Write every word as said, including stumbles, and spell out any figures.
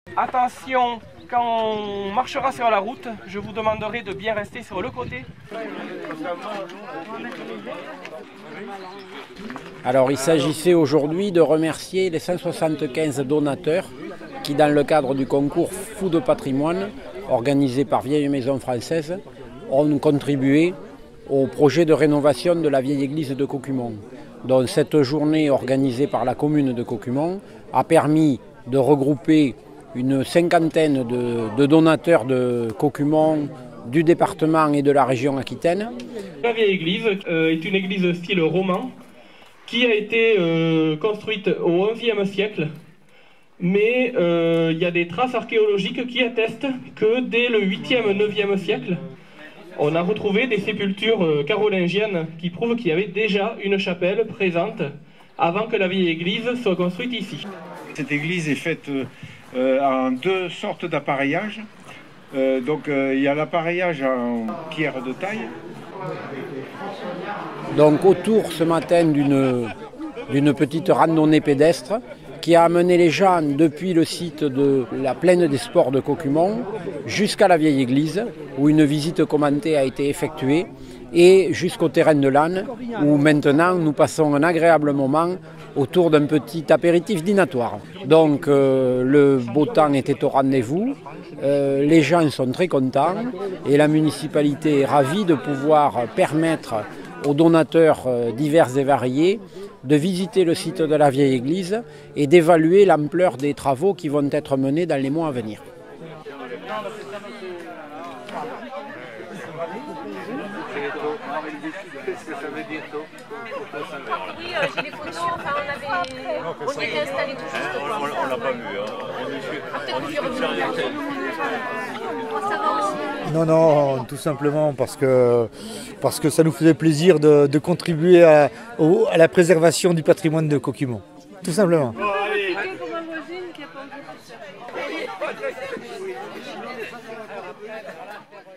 Attention, quand on marchera sur la route, je vous demanderai de bien rester sur le côté. Alors il s'agissait aujourd'hui de remercier les cent soixante-quinze donateurs qui, dans le cadre du concours Fou de patrimoine, organisé par Vieille Maison Française, ont contribué au projet de rénovation de la vieille église de Cocumont. Donc cette journée organisée par la commune de Cocumont a permis de regrouper une cinquantaine de, de donateurs de Cocumont, du département et de la région Aquitaine. La vieille église euh, est une église style roman qui a été euh, construite au onzième siècle, mais euh, il y a des traces archéologiques qui attestent que dès le huitième neuvième siècle, on a retrouvé des sépultures euh, carolingiennes qui prouvent qu'il y avait déjà une chapelle présente avant que la vieille église soit construite ici. Cette église est faite euh, en deux sortes d'appareillage. Euh, donc euh, il y a l'appareillage en pierre de taille. Donc autour ce matin d'une d'une petite randonnée pédestre qui a amené les gens depuis le site de la plaine des sports de Cocumont jusqu'à la vieille église où une visite commentée a été effectuée et jusqu'au terrain de l'âne où maintenant nous passons un agréable moment autour d'un petit apéritif dînatoire. Donc euh, le beau temps était au rendez-vous, euh, les gens sont très contents et la municipalité est ravie de pouvoir permettre aux donateurs euh, divers et variés de visiter le site de la vieille église et d'évaluer l'ampleur des travaux qui vont être menés dans les mois à venir. Oui, euh, j'ai les photos, enfin on avait... On y était installés tout juste. On ne l'a pas vu, hein. Ah, peut-être que j'ai revu. Ça va aussi. Non, non, tout simplement parce que, parce que ça nous faisait plaisir de, de contribuer à, au, à la préservation du patrimoine de Cocumont. Tout simplement. Pour ma voisine qui a pas envie de faire.